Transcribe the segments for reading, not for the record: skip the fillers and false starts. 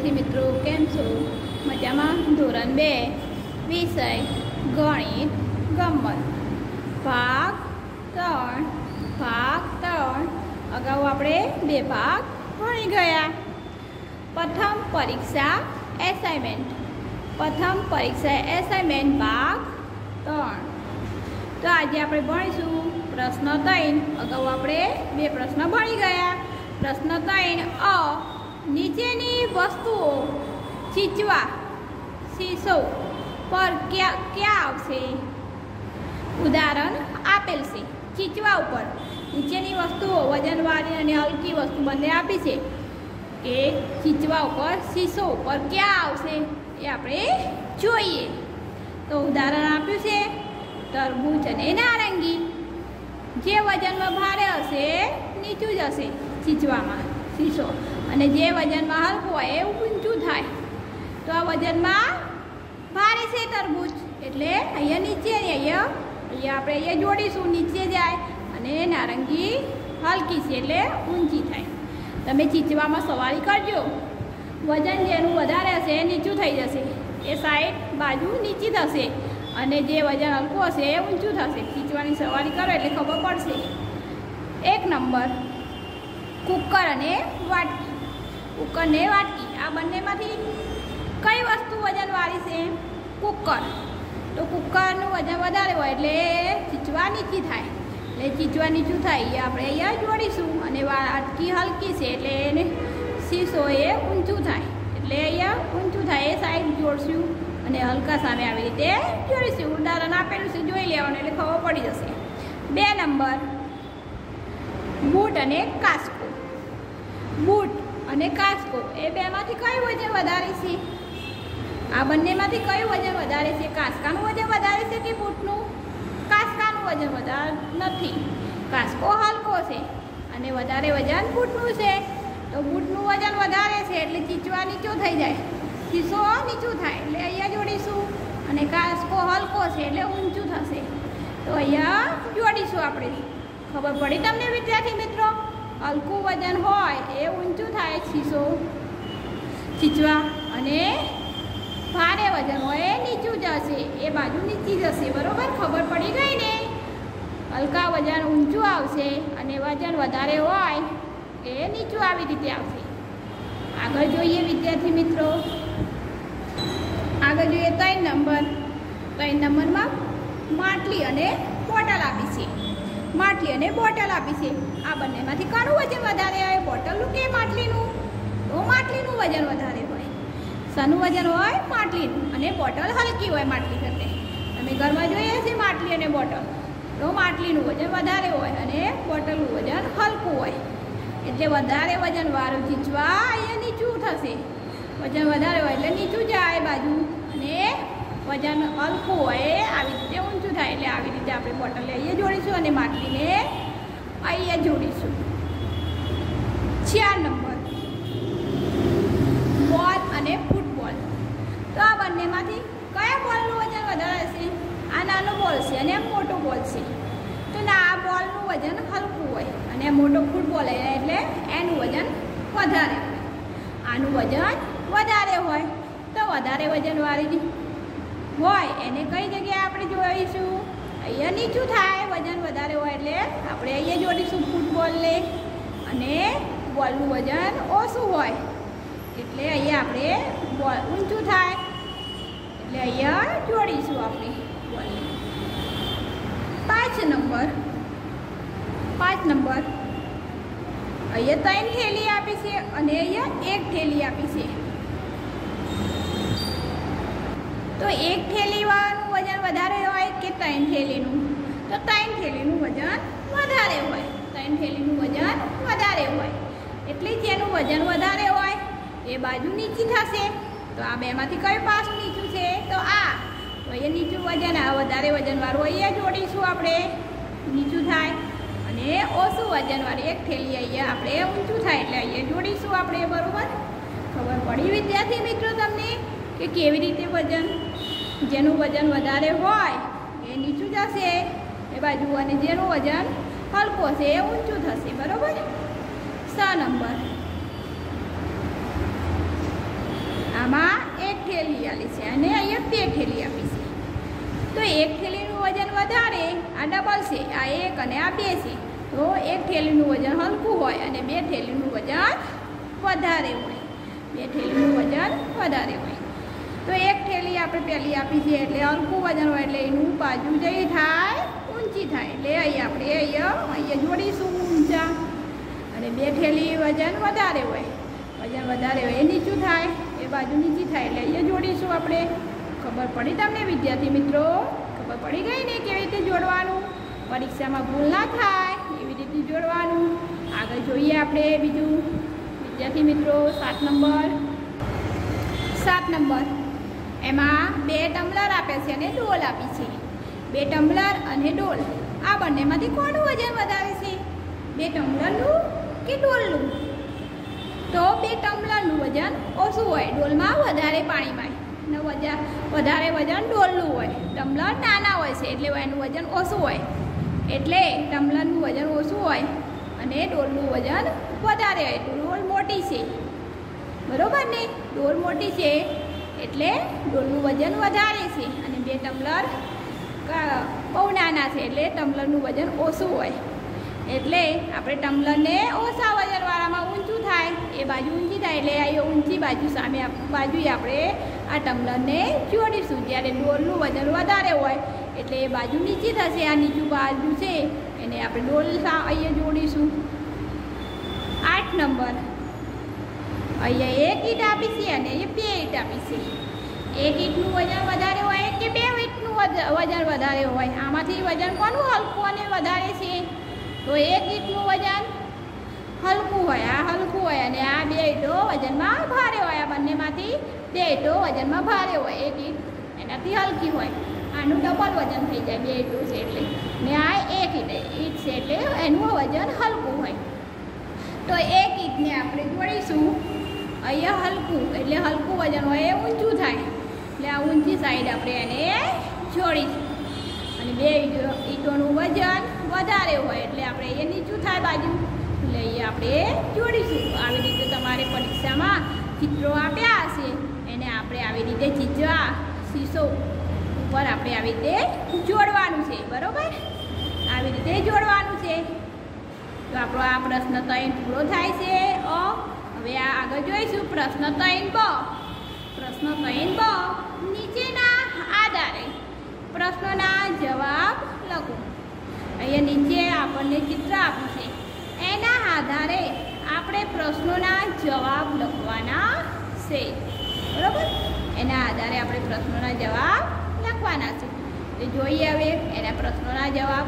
विद्यार्थी मित्रों केम छो मजामां धोरण 2 विषय गणित गम्मत भाग 3 अगाऊ आपणे 2 भाग भणी गया। प्रथम परीक्षा एसाइनमेंट भाग 3। तो आज आप भणीशुं प्रश्न 3। अगाऊ आपणे 2 प्रश्न भणी गया। प्रश्न 3 अ नीचेनी वस्तुओ चीचवा शीशो पर क्या क्या आवशे। उदाहरण आपेल छे। चीचवा पर नीचेनी वस्तुओ वजनवाળી અને હલકી વસ્તુ બંને આપી છે કે ચીચવા ઉપર शीशो पर क्या આવશે એ આપણે જોઈએ। તો ઉદાહરણ આપ્યું છે તરબૂચ અને નારંગી। જે વજનમાં ભારે હશે નીચું જશે ચીચવામાં शीशो અને જે વજનમાં હલકું હોય એ ઊંચું થાય। તો આ વજનમાં ભારે છે તરબૂચ એટલે અહીંયા નીચે અહીંયા આપણે અહીંયા જોડીશું નીચે જાય અને નારંગી હલકી છે એટલે ઊંચી થાય। તમે ચીચવામાં સવારી કરજો વજન જેનું વધારે હશે એ નીચું થઈ જશે એ સાઈડ બાજુ નીચી થશે અને જે વજન હલકું હશે એ ઊંચું થશે। ચીચવાની સવારી કરો એટલે ખબર પડશે। 1 નંબર કુકર અને વાટકી। કુકર ને વાટકી આ બંનેમાંથી કઈ વસ્તુ વજનવાળી છે? કુકર। તો કુકરનું વજન વધારે હોય એટલે ચીચવા નીચી થાય એટલે ચીચવા નીચું થાય એ આપણે અહીંયા જોડીશું અને વાટકી હલકી છે એટલે એને शीशो એ ઊંચું થાય એટલે અહીંયા ઊંચું થાય એ સાઈડ જોડશું અને હલકા સામે આવી રીતે જોડીશું। ઉદાહરણ આપેલું છે જોઈ લેવાનું એટલે ખબર પડી જશે। 2 નંબર બૂટ અને કાસ્કો। બૂટ અને કાસ્કો એ બેમાંથી કયું વજન વધારે છે? આ બંનેમાંથી કયું વજન વધારે છે? કાસ્કાનું વજન વધારે છે કે બૂટનું? કાસ્કાનું વજન વધારે નથી। કાસ્કો હલકો છે અને વધારે વજન બૂટનું છે। તો બૂટનું વજન વધારે છે એટલે ચીચવા નીચું થઈ જાય शीशो નીચું થાય એટલે અહીંયા જોડીશું અને કાસ્કો હલકો છે એટલે ઊંચું થશે તો અહીંયા જોડીશું આપણે। ખબર પડી તમને વિદ્યાર્થી મિત્રો? હલકું વજન હોય એ ઊંચું થાય शीशो ચીચવા અને ભારે વજન હોય એ નીચું જશે એ બાજુ નીચી જશે। બરોબર ખબર પડી ગઈ ને? હલકા વજન ઊંચું આવશે અને વજન વધારે હોય એ નીચું આવી રીતે આવશે। આગળ જોઈએ વિદ્યાર્થી મિત્રો। આગળ જોઈએ 3 નંબર। 3 નંબરમાં માટલી અને બોટલ આપી છે। માટલી અને બોટલ આપી છે। આ બંનેમાંથી કોનું વજન વધારે હોય? બોટલનું કે માટલીનું? તો માટલીનું વજન વધારે હોય। શાનું વજન હોય? માટલીનું અને બોટલ હલકી હોય માટલી કરતાં। તમે ઘરમાં જોઈએ છે માટલી અને બોટલ તો માટલીનું વજન વધારે હોય અને બોટલનું વજન હલકું હોય એટલે વધારે વજનવાળું ચીચવા અહીંયા નીચું થશે। વજન વધારે હોય એટલે નીચું જાય બાજુ અને વજન હલકું હોય આવી રીતે ઊંચું થાય એટલે આવી રીતે આપણે બોટલને અહીંયા જોડીશું અને માટલીને અહીંયા જોડીશું। 4 નંબર બોલ અને ફૂટબોલ। તો આ બંનેમાંથી કયા બોલનું વજન વધારે છે? આ નાનો બોલ છે અને આ મોટો બોલ છે। તો ના આ બોલનું વજન હલકું હોય અને મોટો ફૂટબોલ એટલે એનું વજન વધારે હોય। આનું વજન વધારે હોય તો વધારે વજનવાળી હોય એને કઈ જગ્યાએ આપણે જોડીશું? અહીંયા નીચું થાય વજન વધારે હોય એટલે આપણે અહીંયા જોડીશું ફૂટબોલને અને બોલનું વજન ઓછું હોય એટલે અહીંયા આપણે બોલ ઊંચું થાય એટલે અહીંયા જોડીશું આપણે બોલને। 5 નંબર અહીંયા 3 થેલી આપી છે અને અહીંયા 1 થેલી આપી છે। તો 1 થેલીવાળાનું વજન વધારે હોય કે 3 થેલીનું? તો 3 થેલીનું વજન વધારે હોય। 3 થેલીનું વજન વધારે હોય એટલે જેનું વજન વધારે હોય એ બાજુ નીચી થશે। તો આ બેમાંથી કયું પાછું નીચું છે? તો આ તો અહીંયા નીચું વજન આ વધારે વજનવાળું અહીંયા જોડીશું આપણે નીચું થાય અને ઓછું વજનવાળી 1 થેલી અહીંયા આપણે ઊંચું થાય એટલે અહીંયા જોડીશું આપણે। બરાબર ખબર પડી વિદ્યાર્થી મિત્રો તમને કે કેવી રીતે વજન જેનું વજન વધારે હોય એ નીચું જશે એ બાજુ અને જેનું વજન હલકું હશે એ ઊંચું થશે। બરાબર। 6 નંબર થેલી આલી છે અને અહીંયા 2 થેલી આપી છે. તો એક થેલીનું વજન વધારે, આ ડબલ છે, આ 1 અને આ 2 છે. તો એક થેલીનું વજન હલકું હોય અને 2 થેલીનું વજન વધારે હોય. 2 થેલીનું વજન વધારે હોય. તો એક થેલી આપણે પહેલી આપી છે એટલે હલકું વજન હોય એટલે એનું બાજુ જઈ થાય ઊંચી થાય. એટલે અહીંયા આપણે જોડીશું ઊંચા. અને 2 થેલી વજન વધારે હોય, એ નીચું થાય, એ બાજુ નીચી થાય એટલે અહીંયા જોડીશું આપણે. ખબર પડી તમને વિદ્યાર્થી મિત્રો? ખબર પડી ગઈ ને કેવી રીતે જોડવાનું? પરીક્ષામાં ભૂલ ના થાય એવી રીતે જોડવાનું. આગળ જોઈએ આપણે બીજું વિદ્યાર્થી મિત્રો. 7 નંબર એમાં 2 ટમ્બલર આપે છે અને ડોલ આપી છે. 2 ટમ્બલર અને ડોલ આ બંનેમાંથી કોનું વજન વધારે છે? 2 ટમ્બલરનું કે ડોલનું? તો 2 ટમ્બલરનું વજન ઓછું હોય, ડોલમાં વધારે પાણીમાં વધારે વજન ડોલનું હોય. ટમ્બલર નાના હોય છે એટલે એનું વજન ઓછું હોય. એટલે ટમ્બલરનું વજન ઓછું હોય અને ડોલનું વજન વધારે હોય. ડોલ મોટી છે, બરોબર ને? ડોલ મોટી છે એટલે ડોલનું વજન વધારે છે અને 2 ટમ્બલર બહુ નાના છે એટલે ટમ્બલરનું વજન ઓછું હોય. એટલે આપણે ટમ્બલરને ઓછા વજનવાળામાં ઊંચું થાય, એ બાજુ ઊંચી થાય એટલે આ ઊંચી બાજુ સામે બાજુએ આપણે આ ટમ્બલરને જોડીશું. જ્યારે ડોલનું વજન વધારે હોય એટલે એ બાજુ નીચી થશે. આ નીચું બાજુ છે એને આપણે ડોલ અહીંયા જોડીશું. 8 નંબર અહીંયા 1 ઈંટ આપી છે અને અહીંયા 2 ઈંટ આપી છે. 1 ઈંટનું વજન વધારે હોય કે 2 ઈંટનું વજન વધારે હોય? આમાંથી વજન કોનું હલકું અને વધારે છે? તો 1 ઈંટનું વજન હલકું હોય, આ હલકું હોય અને આ 2 ઈંટો વજનમાં ભારે હોય. આ બંનેમાંથી 2 ઈંટો વજનમાં ભારે હોય, 1 ઈંટ એનાથી હલકી હોય. આનું ડબલ વજન થઈ જાય 2 ઈંટો છે એટલે. ને આ 1 ઈંટ છે એટલે એનું વજન હલકું હોય. તો 1 ઈંટને આપણે જોડીશું અહીંયા હલકું, એટલે હલકું વજન હોય એ ઊંચું થાય એટલે આ ઊંચી સાઈડ આપણે એને જોડીશું. અને 2 ઈંટોનું વજન વધારે હોય એટલે આપણે એ નીચું થાય બાજુ એટલે અહીંયા આપણે જોડીશું. આવી રીતે તમારે પરીક્ષામાં ચિત્રો આપ્યા હશે એને આપણે આવી રીતે શીશો ઉપર આપણે આવી રીતે જોડવાનું છે, બરોબર? આવી રીતે જોડવાનું છે. તો આપણો આ પ્રશ્ન 3 પૂરો થાય છે. હવે આગળ જોઈશું પ્રશ્ન 3 બ. પ્રશ્ન 3 બ નીચેના આધારે પ્રશ્નના જવાબ લખો. અહીંયા નીચે આપણને ચિત્ર આપ્યું છે, એના આધારે આપણે પ્રશ્નોના જવાબ લખવાના છે, બરોબર? એના આધારે આપણે પ્રશ્નોના જવાબ લખવાના છે. તો જોઈએ હવે એના પ્રશ્નોના જવાબ.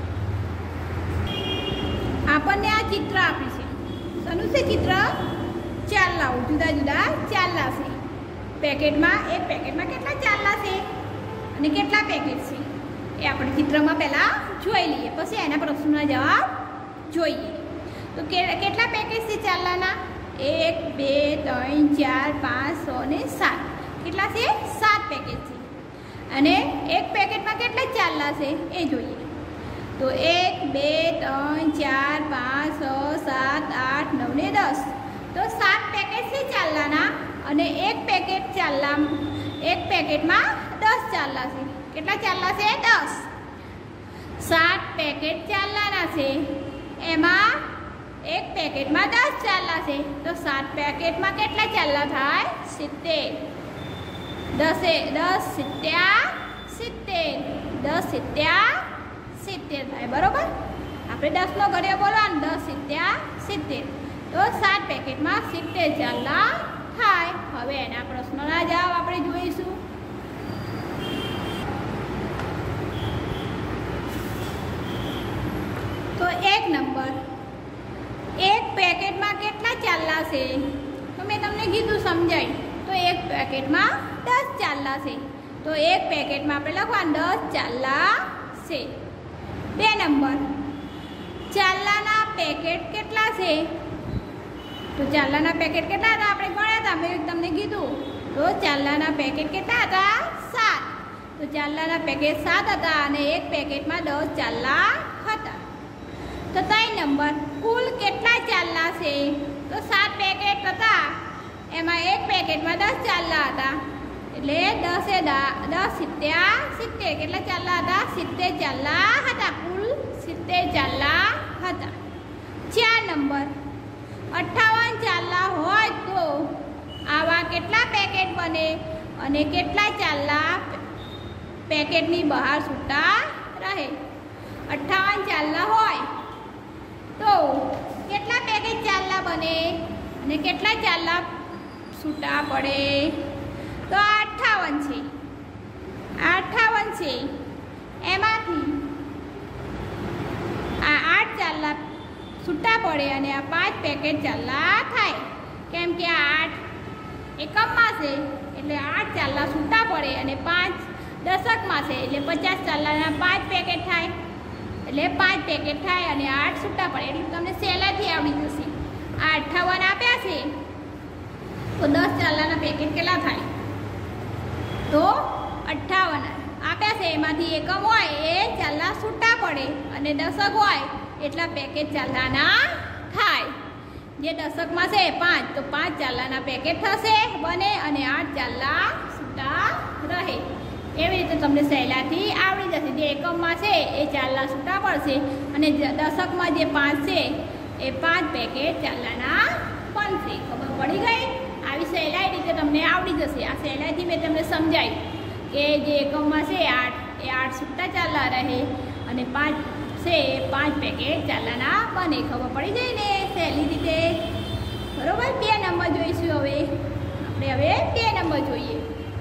આપણને આ ચિત્ર આપ્યું છે. શેનું છે ચિત્ર? ચાલ્લાઓ, જુદા જુદા ચાલ્લા છે. પેકેટમાં એક પેકેટમાં કેટલા ચાલ્લા છે અને કેટલા પેકેટ છે એ આપણે ચિત્રમાં પહેલાં જોઈ લઈએ, પછી એના પ્રશ્નોના જવાબ જોઈએ. તો કેટલા પેકેટ છે ચાલ્લાના? 1 2 3 4 5 6 ને 7. કેટલા છે? 7 પેકેટ છે. અને એક પેકેટમાં કેટલા ચાલ્લા છે એ જોઈએ. તો 1 2 3 4 5 6 7 8 9 ને 10. તો 7 પેકેટ છે ચાલ્લાના અને એક પેકેટમાં 10 ચાલ્લા છે. કેટલા ચાલ્લા છે? 10. 7 પેકેટ ચાલ્લાના છે, એમાં એક પેકેટમાં 10 ચાલ્લા છે. તો 7 પેકેટમાં કેટલા ચાલ્લા થાય? 70. 10 70 70. 10 70 70 થાય, બરોબર? આપણે 10નો ઘડિયો બોલવાનો, 10 70 70. તો 7 પેકેટમાં 70 ચાલ્લા થાય. હવે એના પ્રશ્નોના જવાબ આપણે જોઈશું. તો 1 નંબર, એક પેકેટમાં કેટલા ચાલ્લા છે? તો મેં તમને કીધું સમજાય. તો એક પેકેટમાં 10 ચાલ્લા છે. તો એક પેકેટમાં આપણે લખવાનું 10 ચાલ્લા છે. 2 નંબર, ચાલ્લાના પેકેટ કેટલા છે? તો ચાલ્લાના પેકેટ કેટલા હતા? આપણે ગણ્યા હતા, મેં તમને કીધું. તો ચાલ્લાના પેકેટ કેટલા હતા? 7. તો ચાલ્લાના પેકેટ 7 હતા અને એક પેકેટમાં 10 ચાલ્લા હતા. તો 3 નંબર, કુલ કેટલા ચાલ્લા છે? તો 7 પેકેટ હતા, એમાં એક પેકેટમાં 10 ચાલ્લા હતા. એટલે 10 સિત્યા 70 કેટલા ચાલ્લા હતા? 70 ચાલ્લા હતા. કુલ 70 ચાલ્લા હતા. 4 નંબર 58 ચાલ્લા હોય તો આવા કેટલા પેકેટ બને અને કેટલા ચાલ્લા પેકેટની બહાર છૂટા રહે? 58 ચાલ્લા હોય તો કેટલા પેકેટ ચાલ્લા બને અને કેટલા ચાલ્લા છૂટા પડે? તો 58 છે. 58 છે. એમાંથી આ 8 ચાલ્લા છૂટા પડે અને આ 5 પેકેટ ચાલ્લા થાય. કેમ કે આ 8 એકમમાં છે એટલે 8 ચાલ્લા છૂટા પડે અને 5 દશકમાં છે એટલે 50 ચાલ્લાના 5 પેકેટ થાય. એટલે 5 પેકેટ થાય અને 8 છૂટા પડે. એટલે તમને સહેલાઈથી આવડી જશે. આ 58 આપ્યા છે તો 10 ચાલ્લાના પેકેટ કેટલા થાય? તો 58 આપ્યા છે. એમાંથી એકમ હોય એ ચાલ્લા છૂટા પડે અને દશક હોય એટલા પેકેટ ચાલ્લાના થાય. જે દશકમાં છે 5 તો 5 ચાલ્લાના પેકેટ થશે બને અને 8 ચાલ્લા છૂટા રહે. એવી રીતે તમને સહેલાથી આવડી જશે. જે એકમમાં છે એ ચાલ્લા છૂટા પડશે અને દશકમાં જે 5 છે એ 5 પેકેટ ચાલ્લાના બનશે. ખબર પડી ગઈ? આવી સહેલાઈ રીતે તમને આવડી જશે. આ સહેલાઈથી મેં તમને સમજાવ્યું કે જે એકમમાં છે 8 એ 8 છૂટા ચાલ્લા રહે અને 5 છે એ 5 પેકેટ ચાલ્લાના બને. ખબર પડી જાય ને સહેલી રીતે? બરોબર. 2 નંબર જોઈશું હવે. આપણે હવે 2 નંબર જોઈએ.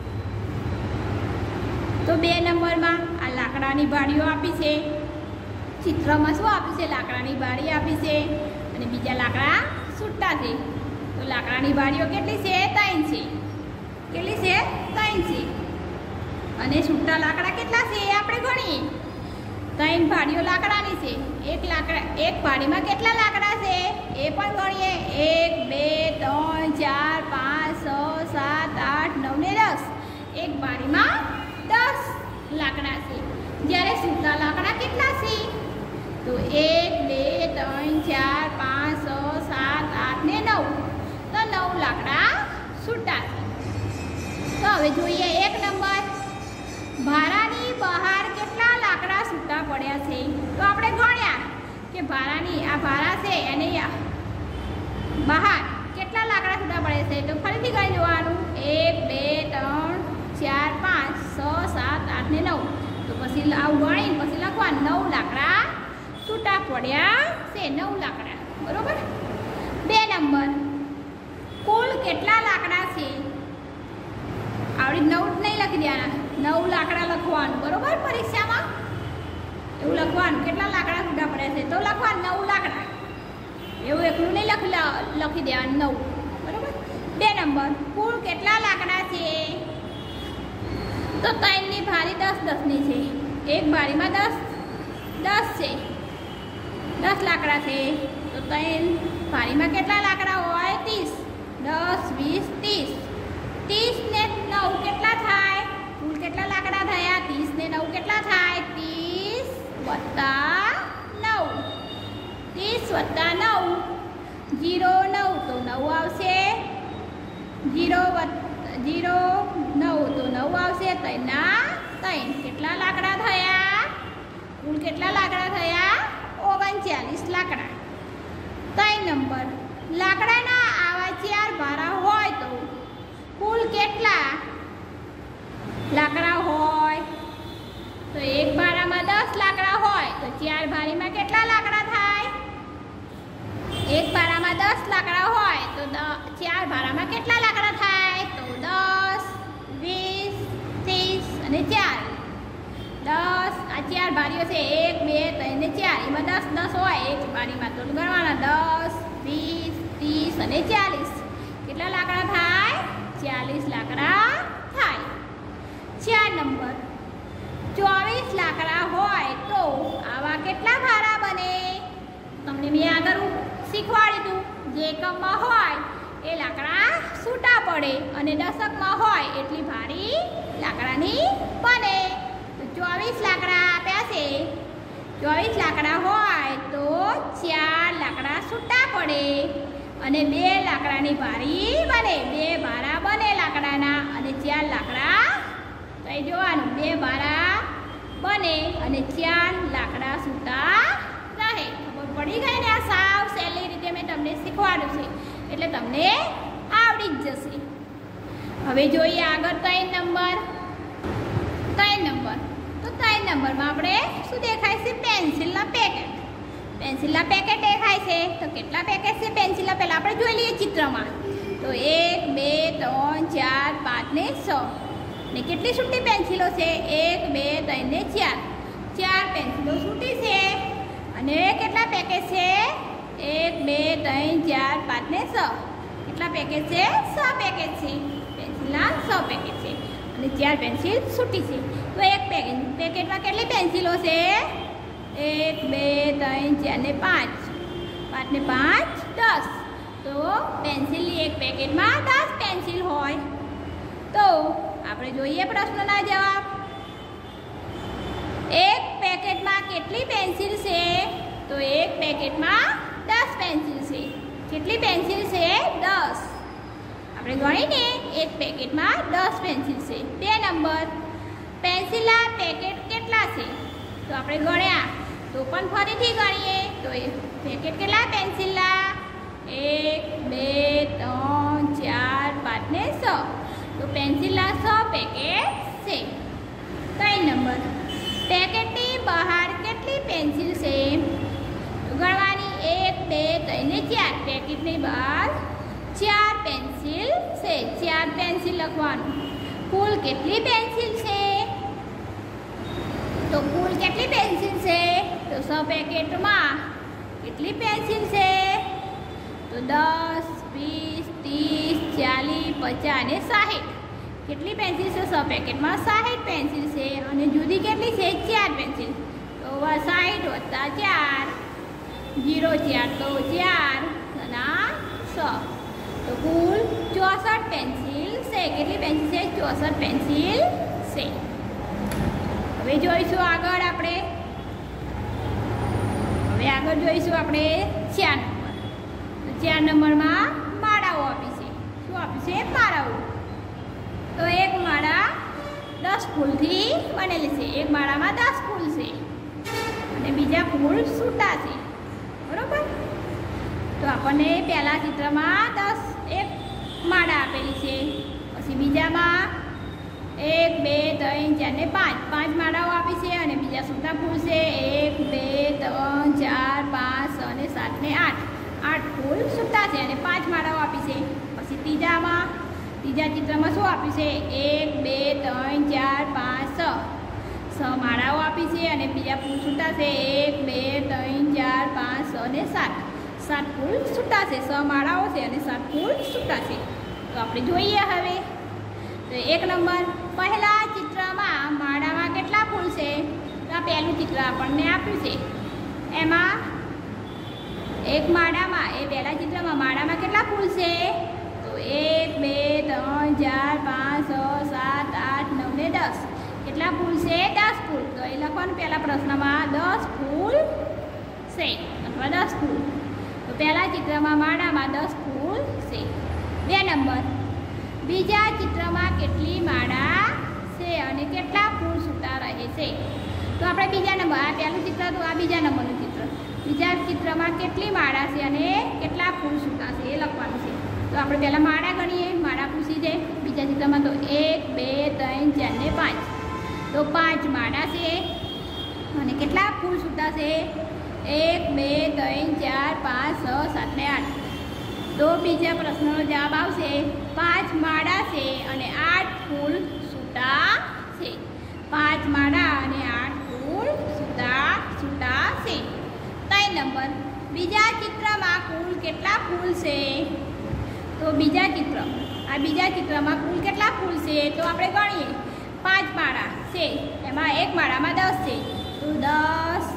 તો 2 નંબરમાં આ લાકડાની બારીઓ આપી છે. ચિત્રમાં શું આપ્યું છે? લાકડાની બારી આપી છે અને બીજા લાકડા છૂટા છે. તો લાકડાની બારીઓ કેટલી છે? 3 છે. કેટલી છે? 3 છે. અને છૂટા લાકડા કેટલા છે આપણે ગણીએ. 3 બારીઓ લાકડાની છે. એક બારીમાં કેટલા લાકડા છે એ પણ ગણીએ. 1 2 3 4 5 6 7 8 9 ને 10. એક બારીમાં 10 લાકડા છે. જ્યારે છૂટા લાકડા કેટલા છે? તો 1 2 3 4 5 6 7 8 ને 9. તો 9 લાકડા છૂટા છે. તો હવે જોઈએ 1 નંબર. ભારાની બહાર કેટલા લાકડા છૂટા પડ્યા છે? તો આપણે ગણ્યા કે ભારાની આ ભારા છે એને બહાર કેટલા લાકડા છૂટા પડે છે? તો ફરીથી ગણી જોવાનું. 1 2 3 4 5 6 7 8 ને 9. તો પછી આવું ગણીને પછી લખવાનું 9 લાકડા છૂટા પડ્યા છે. 9 લાકડા. બરોબર. 2 નંબર. કુલ કેટલા લાકડા છે? આવડી 9 નહીં લખી દેવાના. 9 લાકડા લખવાનું. બરોબર. પરીક્ષામાં એવું લખવાનું કેટલા લાકડા છૂટા પડ્યા છે તો લખવાનું 9 લાકડા. એવું એકલું નહીં લખી દેવાનું 9. બરોબર. 2 નંબર. કુલ કેટલા લાકડા છે? તો 3ની ભારી 10 10ની છે. એક બારીમાં 10 છે. 10 લાકડા છે. તો 3 ભારીમાં કેટલા લાકડા હોય? 30. 10 20 30. 30 ને 9 કેટલા થાય? કુલ કેટલા લાકડા થયા? 30 ને 9 કેટલા થાય? 30 વત્તા 9. 30 વત્તા 9 0 9 તો 9 આવશે. 0 9 તો 9 આવશે. 3 ના 3 કેટલા લાકડા થયા? કુલ કેટલા લાકડા થયા? 39 લાકડા. 3 નંબર. લાકડાના આવા 4 ભારા હોય તો કુલ કેટલા લાકડા હોય? તો એક ભારામાં 10 લાકડા હોય તો 4 ભારીમાં કેટલા લાકડા થાય? એક ભારામાં 10 લાકડા હોય તો 4 ભારામાં કેટલા લાકડા થાય? તો 10 20 30 અને 4. 10 આ 4 ભારીઓ છે 1 2 3 ને 4. એમાં 10 10 હોય એક ભારીમાં તો ગણવાના 10 20 30 અને 40. કેટલા લાકડા થાય? 40 લાકડા થાય. 4 નંબર. 24 લાકડા હોય તો આવા કેટલા ભારા બને? તમને મેં આગળ શીખવાડ્યું હતું. જે એકમમાં હોય એ લાકડા છૂટા પડે અને દશકમાં હોય એટલી ભારી લાકડાની બને. તો 24 લાકડા આપ્યા છે. 24 લાકડા હોય તો 4 લાકડા છૂટા પડે અને 2 લાકડાની ભારી બને. 2 ભારા બને લાકડાના અને 4 લાકડા તો જોવાનું 2 માળા બને અને 4 લાકડા સૂતા રહે. ખબર પડી ગઈ ને? આ સાવ સહેલી રીતે મેં તમને શીખવાડ્યું છે એટલે તમને આવડી જ જશે. હવે જોઈએ આગળ 3 નંબર. 3 નંબર તો 3 નંબરમાં આપણે શું દેખાય છે? પેન્સિલના પેકેટ. પેન્સિલના પેકેટ દેખાય છે. તો કેટલા પેકેટ છે પેન્સિલના? પહેલાં આપણે જોઈ લઈએ ચિત્રમાં. તો 1 2 3 4 5 ને 6 ને કેટલી છૂટી પેન્સિલો છે? 1 2 3 ને 4. 4 પેન્સિલો છૂટી છે. અને કેટલા પેકેટ છે? 1 2 3 4 5 ને 6. કેટલા પેકેટ છે? 6 પેકેટ છે. પેન્સિલના 6 પેકેટ છે અને 4 પેન્સિલ છૂટી છે. તો એક પેકેટમાં કેટલી પેન્સિલો છે? 1 2 3 4 ને 5. 5 ને 5 10. તો પેન્સિલની એક પેકેટમાં 10 પેન્સિલ હોય. તો આપણે જોઈએ પ્રશ્નના જવાબ. એક પેકેટમાં કેટલી પેન્સિલ છે? તો એક પેકેટમાં 10 પેન્સિલ છે. કેટલી પેન્સિલ છે? 10. આપણે ગણીને એક પેકેટમાં 10 પેન્સિલ છે. 2 નંબર. પેન્સિલના પેકેટ કેટલા છે? તો આપણે ગણ્યા તો પણ ફરીથી ગણીએ તો એ પેકેટ કેટલા પેન્સિલના? 1 2 3 4 5 ને 6. તો પેન્સિલના 6 પેકેટ છે. 3 નંબર. પેકેટની બહાર કેટલી પેન્સિલ છે? તો ગણવાની 1 2 3 ને 4. પેકેટની બહાર 4 પેન્સિલ છે. 4 પેન્સિલ લખવાનું. કુલ કેટલી પેન્સિલ છે? તો કુલ કેટલી પેન્સિલ છે? તો 6 પેકેટમાં કેટલી પેન્સિલ છે? તો 10 20 30 40 50 અને 60. કેટલી પેન્સિલ છે? 6 પેકેટમાં 60 પેન્સિલ છે. અને જુદી કેટલી છે? 4 પેન્સિલ. તો 60 વત્તા 4 0 4 તો 4 અને 6. તો કુલ 64 પેન્સિલ છે. કેટલી પેન્સિલ છે? 64 પેન્સિલ છે. હવે જોઈશું આગળ આપણે. હવે આગળ જોઈશું આપણે 4 નંબર. તો 4 નંબરમાં માળાઓ આપી છે. શું આપ્યું છે? માળાઓ. તો એક માળા 10 ફૂલથી બનેલી છે. એક માળામાં 10 ફૂલ છે અને બીજા ફૂલ છૂટા છે. બરોબર? તો આપણને પહેલા ચિત્રમાં 1 માળા આપેલી છે. પછી બીજામાં 1 2 3 4 ને 5. 5 માળાઓ આપી છે અને બીજા છૂટા ફૂલ છે 1 2 3 4 5 6 અને 7 ને 8. 8 ફૂલ છૂટા છે અને 5 માળાઓ આપી છે. પછી ત્રીજા ચિત્રમાં શું આપ્યું છે? 1 2 3 4 5 6. 6 માળાઓ આપી છે અને બીજા ફૂલ છૂટા છે 1 2 3 4 5 6 અને 7. 7 ફૂલ છૂટા છે. 6 માળાઓ છે અને 7 ફૂલ છૂટા છે. તો આપણે જોઈએ હવે. તો 1 નંબર. પહેલા ચિત્રમાં માળામાં કેટલા ફૂલ છે? તો આ પહેલું ચિત્ર આપણને આપ્યું છે. એમાં એક માળામાં પહેલા ચિત્રમાં માળામાં કેટલા ફૂલ છે? તો 1 2 3 4 5 6 7 8 9 ને 10. કેટલા ફૂલ છે? 10 ફૂલ. તો એ લખવાનું પહેલા પ્રશ્નમાં 10 ફૂલ છે અથવા 10 ફૂલ. તો પહેલા ચિત્રમાં માળામાં 10 ફૂલ છે. 2 નંબર. બીજા ચિત્રમાં કેટલી માળા છે અને કેટલા ફૂલ છૂટા રહે છે? તો આપણે બીજા નંબર. આ પહેલું ચિત્ર તો આ બીજા નંબરનું ચિત્ર. બીજા ચિત્રમાં કેટલી માળા છે અને કેટલા ફૂલ છૂટા છે એ લખવાનું છે. તો આપણે પહેલાં માળા ગણીએ. માળા પૂછી જાય. બીજા ચિત્રમાં તો 1 2 3 4 ને 5. તો 5 માળા છે અને કેટલા ફૂલ છૂટા છે? 1 2 3 4 5 6 7 ને 8. તો બીજા પ્રશ્નનો જવાબ આવશે 5 માળા છે અને 8 ફૂલ છૂટા છે. 5 માળા અને 8 ફૂલ છૂટા છે. 3 નંબર. બીજા ચિત્રમાં કુલ કેટલા ફૂલ છે? તો બીજા ચિત્રમાં કુલ કેટલા ફૂલ છે? તો આપણે ગણીએ. 5 માળા છે. એમાં એક માળામાં 10 છે. તો 10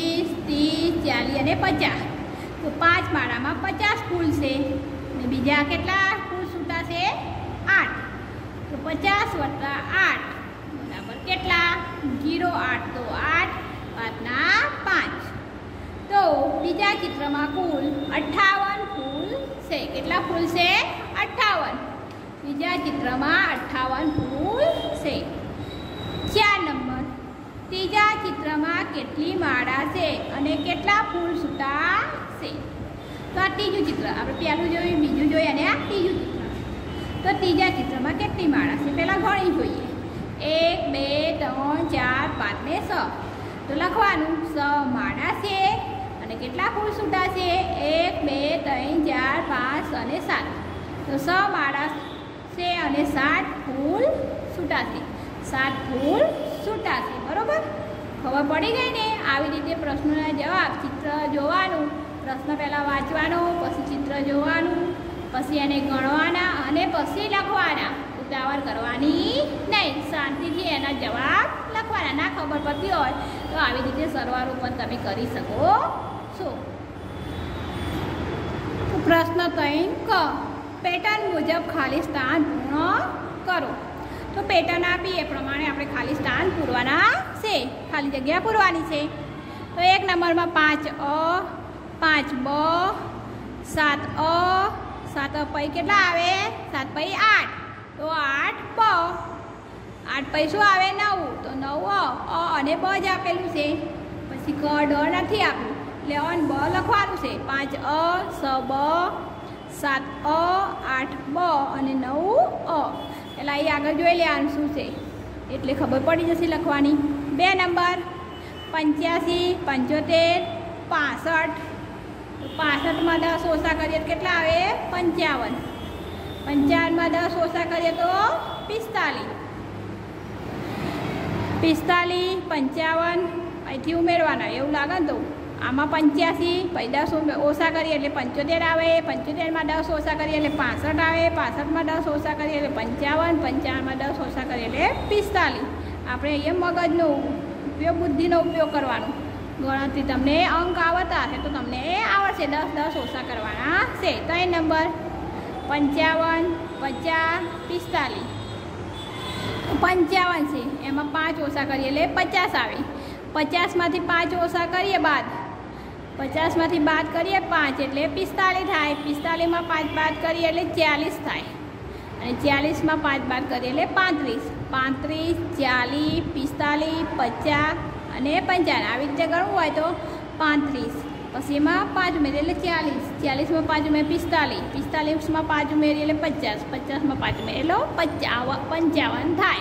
20 30 40 અને 50. તો 5 માળામાં 50 ફૂલ છે અને બીજા કેટલા ફૂલ છૂટા છે? 8. તો 50 વત્તા 8 બરાબર કેટલા? 0 8. તો 8 5 ના 5. તો બીજા ચિત્રમાં કુલ 58 ફૂલ છે. કેટલા ફૂલ છે? 58. બીજા ચિત્રમાં 58 ફૂલ છે. 4 નંબર ત્રીજા ચિત્રમાં કેટલી માળા છે અને કેટલા ફૂલ છૂટા છે? તો આ ત્રીજું ચિત્ર આપણે પહેલું જોયું, બીજું જોયું અને આ ત્રીજું ચિત્ર. તો ત્રીજા ચિત્રમાં કેટલી માળા છે પહેલાં ગણી જોઈએ. 1 2 3 4 5 ને 6. તો લખવાનું 6 માળા છે અને કેટલા ફૂલ છૂટા છે? 1 2 3 4 5 અને 7. તો 6 માળા છે અને 7 ફૂલ છૂટા છે. 7 ફૂલ છૂટા છે. બરોબર, ખબર પડી ગઈ ને? આવી રીતે પ્રશ્નોના જવાબ ચિત્ર જોવાનું, પ્રશ્ન પહેલાં વાંચવાનો, પછી ચિત્ર જોવાનું, પછી એને ગણવાના અને પછી લખવાના. ઉતાવળ કરવાની નહીં, શાંતિથી એના જવાબ લખવાના. ના ખબર પડતી હોય તો આવી રીતે સરવાળો પણ તમે કરી શકો છો. પ્રશ્ન 3 ક પેટર્ન મુજબ ખાલી સ્થાન પૂર્ણ કરો. તો પેટર્ન આપી એ પ્રમાણે આપણે ખાલી સ્થાન પૂરવાના છે, ખાલી જગ્યા પૂરવાની છે. તો 1 નંબરમાં 5 અ, 5 બ, 7 અ, 7 પછી કેટલા આવે? 7 પછી 8. તો 8 બ, 8 પછી શું આવે? 9. તો 9 અ અને બ જ આપેલું છે, પછી ક ડ નથી આપ્યું એટલે અન બ લખવાનું છે. 5 અ, 6 બ, 7 અ, 8 બ અને 9 અ. એટલે અહીં આગળ જોઈ લેવાનું શું છે એટલે ખબર પડી જશે લખવાની. 2 નંબર 85 75 65. તો 65માં 10 ઓછા કરીએ તો કેટલા આવે? 55. 55માં 10 ઓછા કરીએ તો 45. 45 55 અહીંથી ઉમેરવાના એવું લાગે ને. તો આમાં 85 પછી 10 ઓછા કરીએ એટલે 75 આવે. 75માં 10 ઓછા કરીએ એટલે 65 આવે. 65માં 10 ઓછા કરીએ એટલે 55. 55માં 10 ઓછા કરીએ એટલે 45. આપણે અહીંયા મગજનો ઉપયોગ, બુદ્ધિનો ઉપયોગ કરવાનો. ગણતરી તમને અંક આવતા હશે તો તમને આવડશે. 10 10 ઓછા કરવાના છે. 3 નંબર 55 50 45. 55 છે એમાં 5 ઓછા કરીએ એટલે 50 આવે. 50માંથી 5 ઓછા કરીએ બાદ, 50માંથી બાદ કરીએ 5 એટલે 45 થાય. 45માં 5 બાદ કરીએ એટલે 40 થાય અને 40માં 5 બાદ કરીએ એટલે 35. 35 40 45 50 અને 55 આવી રીતે ગણવું હોય તો 35. પછી એમાં 5 ઉમેરીએ એટલે 40. 40માં 5 ઉમેરીએ 45. 45માં 5 ઉમેરીએ એટલે 50. 50માં 5 ઉમેરીએ એટલે 55 થાય.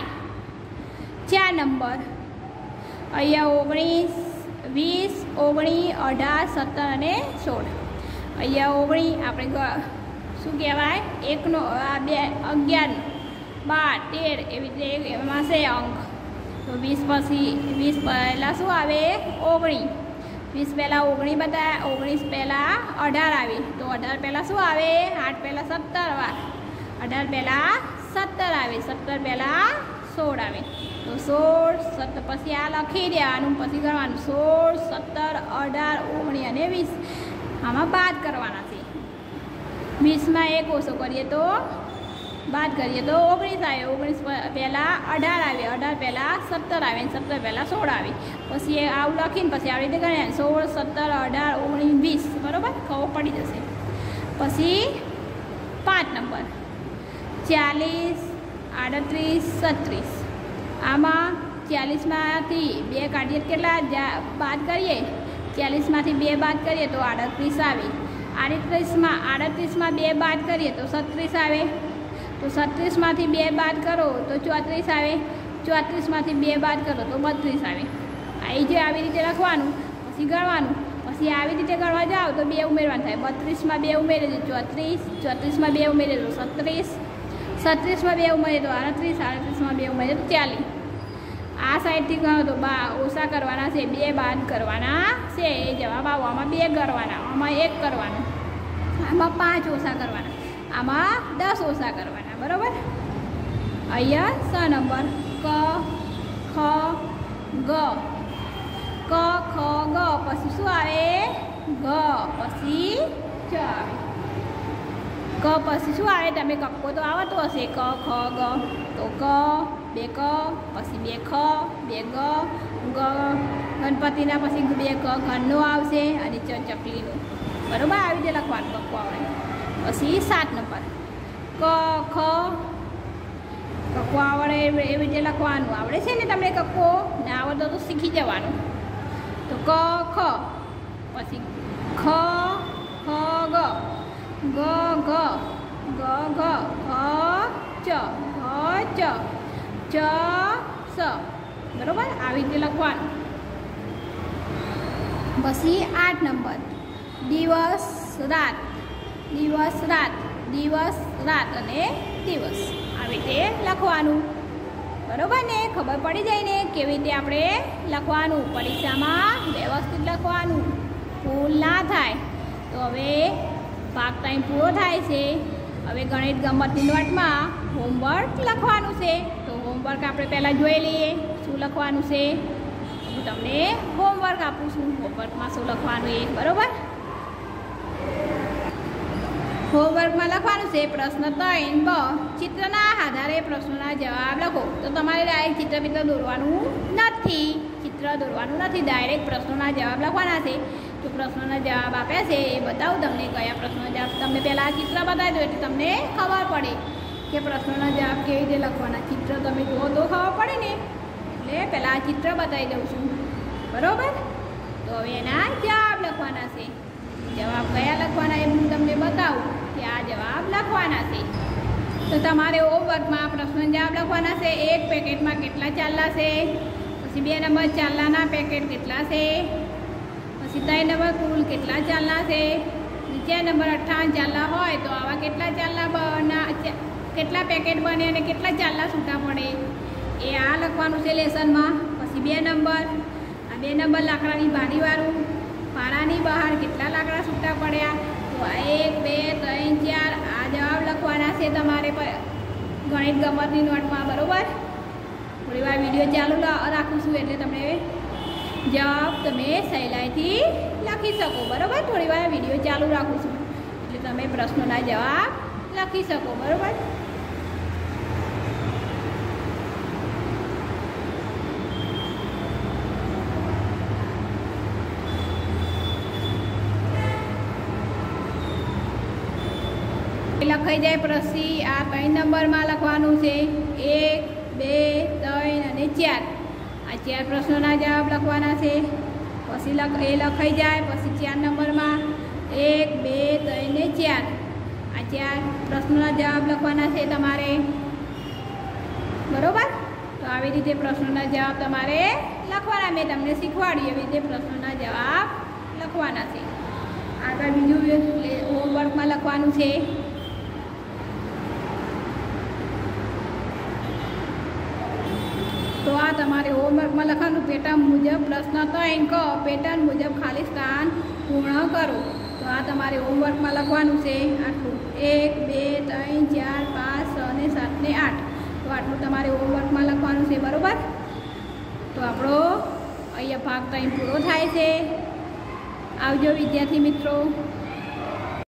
4 નંબર અહીંયા 19 20 19 18 17 અને 16. અહીંયા 19 આપણે શું કહેવાય? 1નો 2 11 12 13 એવી રીતે એમાં છે અંક. તો 20 પછી 20 પહેલાં શું આવે? 19. 20 પહેલાં 19 બતાવ્યા. 19 પહેલાં 18 આવી. તો 18 પહેલાં શું આવે? 8 પહેલાં 17 વાર. 18 પહેલાં 17 આવે. 17 પહેલાં 16 આવે. તો 16 17 પછી આ લખી દેવાનું, પછી ગણવાનું 16 17 18 19 અને 20. આમાં બાદ કરવાના છે. 20માં 1 ઓછો કરીએ તો બાદ કરીએ તો 19 આવે. 19 પહેલાં 18 આવે. 18 પહેલાં 17 આવે. 17 પહેલાં 16 આવે. પછી આવું લખીને પછી આવી રીતે ગણ્યા 16 17 18 19 20. બરાબર, ખબર પડી જશે. પછી 5 નંબર 40 38 37. આમાં 40માંથી 2 કાઢીએ કેટલા બાદ કરીએ? 40માંથી 2 બાદ કરીએ તો 38 આવે. 38માં 2 બાદ કરીએ તો 37 આવે. તો 37માંથી 2 બાદ કરો તો 34 આવે. 34માંથી 2 બાદ કરો તો 32 આવે. અહીં જે આવી રીતે લખવાનું, પછી ગણવાનું, પછી આવી રીતે ગણવા જાઓ તો 2 ઉમેરવાનું થાય. 32માં 2 ઉમેરે તો 34. 34માં 2 ઉમેરે તો 37. 37માં 2 ઉમેરે તો 38. 38માં 2 ઉમેરે તો 40. આ સાઈડથી ગણો તો ઓછા કરવાના છે, 2 બાદ કરવાના છે. એ જવાબ આવો. આમાં 2 કરવાના, આમાં 1 કરવાનું, આમાં 5 ઓછા કરવાના, આમાં 10 ઓછા કરવાના. બરાબર. અહીંયા 6 નંબર ક ખ ગ. ક ખ ગ પછી શું આવે? ગ પછી ચ આવે. ક પછી શું આવે? તમે કક્કો તો આવડતો હશે. ક ખ ગ. તો ક 2 ક પછી 2 ખ 2 ગ ગ. ગણપતિના પછી 2 ક ઘરનું આવશે અને ચ ચકલીનું. બરાબર, આવી રીતે લખવાનું કક્કો આવડે. પછી 7 નંબર ક ખ કક્કો આવડે એવી રીતે લખવાનું. આવડે છે ને તમને કક્કો? ને આવડતો તો શીખી જવાનું. તો ક ખ, પછી ખ ખ ગ, ગ ઘ, ગ ઘ, ચ ચ, ચ સ. બરાબર? આવી રીતે લખવાનું. પછી 8 નંબર દિવસ રાત, દિવસ રાત, દિવસ રાત અને દિવસ. આવી રીતે લખવાનું. બરાબર ને? ખબર પડી જાય ને કેવી રીતે આપણે લખવાનું. પરીક્ષામાં વ્યવસ્થિત લખવાનું, ભૂલ ના થાય. તો હવે ભાગ ટાઈમ પૂરો થાય છે. હવે ગણિત ગમતની નોટમાં હોમવર્ક લખવાનું છે. તો હોમવર્ક આપણે પહેલાં જોઈ લઈએ શું લખવાનું છે. હું તમને હોમવર્ક આપું છું. હોમવર્કમાં શું લખવાનું એ. બરાબર? હોમવર્કમાં લખવાનું છે પ્રશ્ન 3 બ, ચિત્રના આધારે પ્રશ્નોના જવાબ લખો. તો તમારે ડાયરેક્ટ ચિત્ર બિત્ર દોરવાનું નથી. ચિત્ર દોરવાનું નથી, ડાયરેક્ટ પ્રશ્નોના જવાબ લખવાના છે. તો પ્રશ્નોના જવાબ આપ્યા છે એ બતાવું તમને કયા પ્રશ્નોના જવાબ. તમને પહેલાં ચિત્ર બતાવી દો એટલે તમને ખબર પડે કે પ્રશ્નોના જવાબ કેવી રીતે લખવાના. ચિત્ર તમે જુઓ તો ખબર પડે ને. એટલે પહેલાં ચિત્ર બતાવી દઉં છું. બરાબર? તો હવે એના જવાબ લખવાના છે. જવાબ કયા લખવાના એ હું તમને બતાવું કે આ જવાબ લખવાના છે. તો તમારે હોમવર્કમાં પ્રશ્ન જવાબ લખવાના છે. એક પેકેટમાં કેટલા ચાલ્લા છે, પછી 2 નંબર ચાલ્લાના પેકેટ કેટલા છે, પછી 3 નંબર કુલ કેટલા ચાલ્લા છે, નીચે નંબર 58 ચાલ્લા હોય તો આવા કેટલા ચાલ્લા કેટલા પેકેટ બને અને કેટલા ચાલ્લા છૂટા પડે એ આ લખવાનું છે લેસનમાં. પછી 2 નંબર, આ 2 નંબર લાકડાની બારીવાળું, પાડાની બહાર કેટલા લાકડા છૂટા પડ્યા. તો આ 1 2 3 4 આ જવાબ લખવાના છે તમારે ગણિત ગમતની નોટમાં. બરાબર? થોડી વાર વિડીયો ચાલુ રાખું છું એટલે તમને જવાબ તમે સહેલાઈથી લખી શકો. બરાબર? થોડી વાર વિડીયો ચાલુ રાખું છું એટલે તમે પ્રશ્નોના જવાબ લખી શકો. બરાબર? લખાઈ જાય પછી આ 3 નંબરમાં લખવાનું છે 1 2 3 અને 4. આ 4 પ્રશ્નોના જવાબ લખવાના છે. પછી એ લખાઈ જાય પછી 4 નંબરમાં 1 2 3 ને 4. આ 4 પ્રશ્નોના જવાબ લખવાના છે તમારે. બરાબર? તો આવી રીતે પ્રશ્નોના જવાબ તમારે લખવાના. મેં તમને શીખવાડ્યું એવી રીતે પ્રશ્નોના જવાબ લખવાના છે. આગળ બીજું હોમવર્કમાં લખવાનું છે. તો આ તમારે હોમવર્કમાં લખવાનું પેટર્ન મુજબ પ્રશ્ન 3 ક, પેટર્ન મુજબ ખાલી સ્થાન પૂર્ણ કરો. તો આ તમારે હોમવર્કમાં લખવાનું છે આટલું 1 2 3 4 5 6 ને 7 ને 8. તો આટલું તમારે હોમવર્કમાં લખવાનું છે. બરાબર? તો આપણો અહીંયા ભાગ 3 પૂરો થાય છે. આવજો વિદ્યાર્થી મિત્રો.